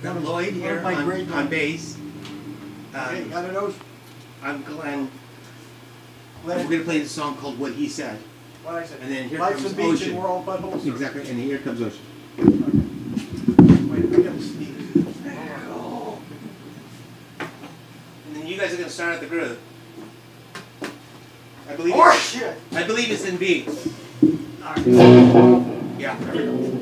got Lloyd here on bass. Okay, got it, Osh? I'm Glenn. We're going to play this song called What He Said. What I said. And then here Life's comes a beach Ocean. and we're all buttholes. Exactly, and here comes Ocean. Wait, I gotta sneeze. And then you guys are going to start at the groove. I believe Oh, it's, shit! I believe it's in B. Alright. Yeah, there we go.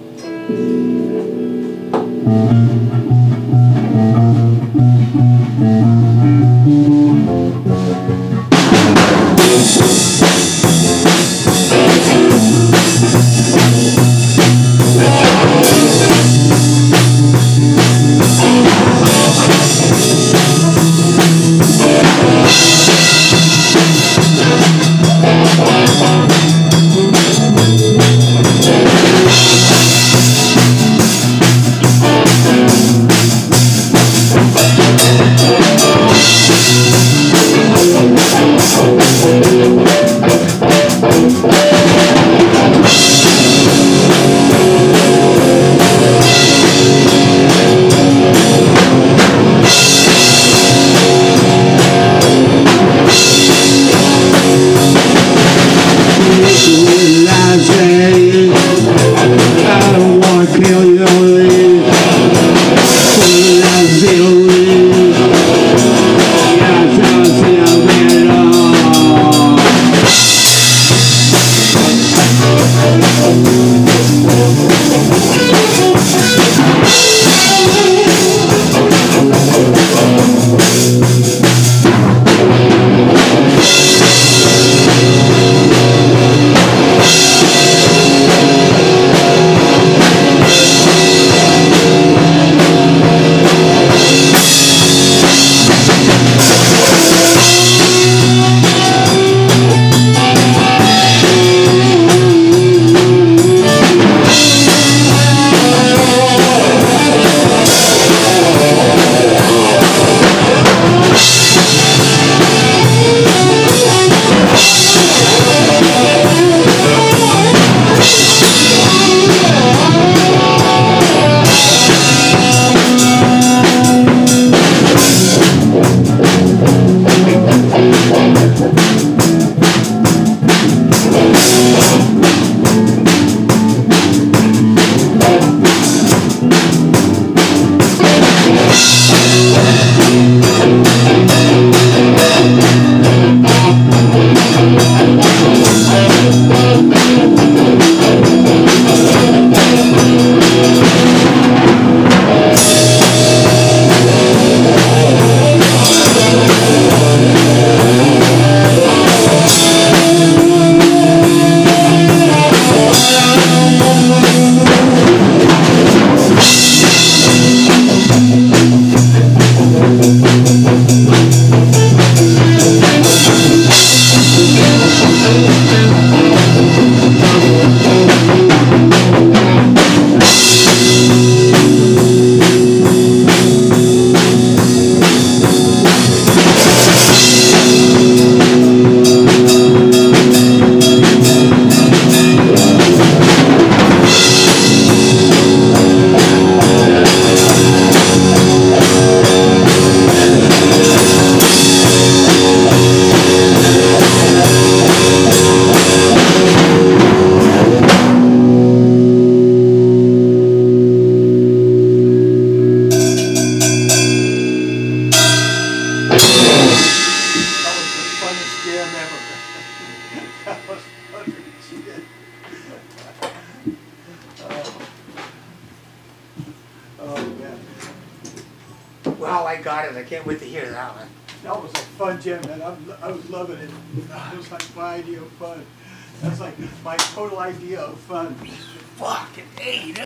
Wow, I got it. I can't wait to hear that one. That was a fun jam, man. I was loving it. That was like my idea of fun. That's like my total idea of fun. Fucking A.